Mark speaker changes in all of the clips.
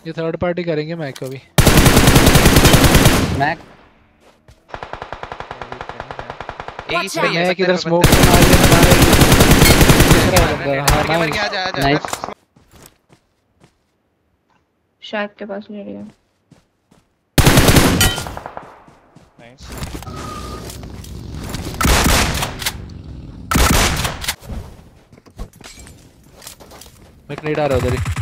Speaker 1: ये third party करेंगे Mac को भी।
Speaker 2: मैक
Speaker 3: एक इस पे ही है।
Speaker 1: मैं किधर स्मोक से मार देना है।
Speaker 3: मर गया। आजा आजा।
Speaker 2: नाइस।
Speaker 4: शायद के पास ले रही है।
Speaker 3: नाइस।
Speaker 1: मैं नहीं डाल रहा उधर ही।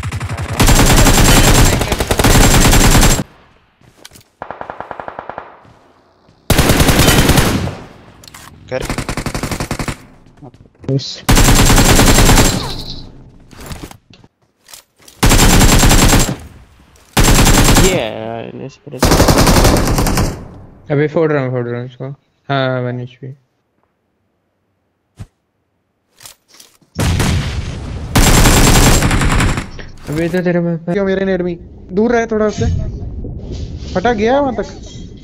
Speaker 3: कर
Speaker 5: अभी फोड़ रहा हूँ इसको। हाँ 1 HP। अभी तो तेरे में क्यों मेरे नेट में दूर रहे थोड़ा उससे। फटा गया वहां तक।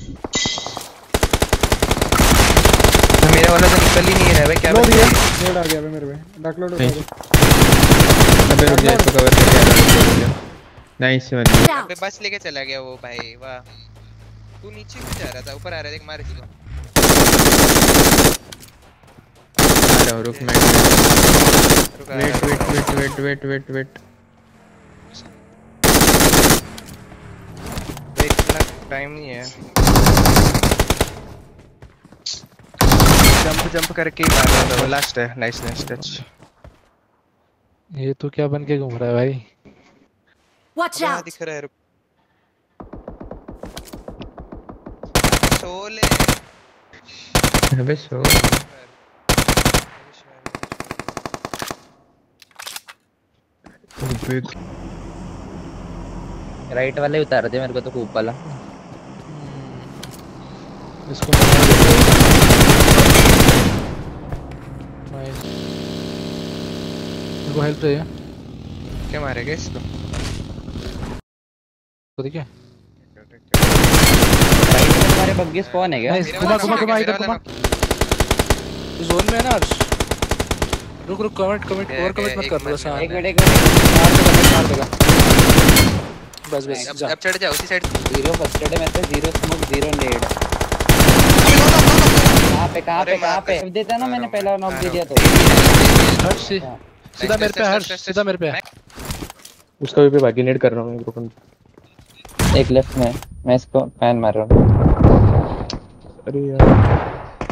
Speaker 3: मेरा वाला तो निकल ही नहीं रहा है। क्या
Speaker 5: लो दिया नेट आ गया मेरे पे। डाक लोड उठा दे। अबे रुक जा इसको कवर करके। Nice one.
Speaker 3: अबे बस लेके चला गया वो भाई। वाह तू नीचे क्यों जा रहा था? ऊपर आ रहा है। देख मार इसको।
Speaker 5: आ रहा हूं रुक मैं। वेट
Speaker 3: इतना टाइम नहीं है। जंप करके ही मार रहा था वो। लास्ट है। Nice touch.
Speaker 1: ये तू क्या बन के घूम रहा है भाई?
Speaker 4: Watch
Speaker 3: यहाँ
Speaker 4: out!
Speaker 3: दिख रहा है। रुक सोले।
Speaker 5: अबे सो
Speaker 2: राइट वाले उतार दे मेरे को तो खूब वाला।
Speaker 1: इसको नाइस। मेरे को हेल्प चाहिए।
Speaker 3: क्या मारेगा इसको?
Speaker 1: तो ठीक है।
Speaker 2: राइट में तुम्हारे बग्गी स्पॉन है क्या?
Speaker 1: नाइस। घुमा इधर घुमा। तू जोन में है ना अर्श? रुक कमेंट ओवर कमेंट मत कर लो बस।
Speaker 2: एक मिनट मार देगा।
Speaker 1: बस
Speaker 3: अब चढ़ जा उसी साइड।
Speaker 2: जीरो फर्स्ट एड में तो जीरो स्मोक जीरो नेड। कहां पे देता ना मैंने पहला नॉक दे दिया तो।
Speaker 1: हर्ष सीधा मेरे पे। हर्ष सीधा मेरे पे।
Speaker 5: उसका भी पे बाकी नेट कर रहा हूं ग्रुप।
Speaker 2: एक लेफ्ट में मैं इसको पैन मार रहा हूं।
Speaker 5: अरे यार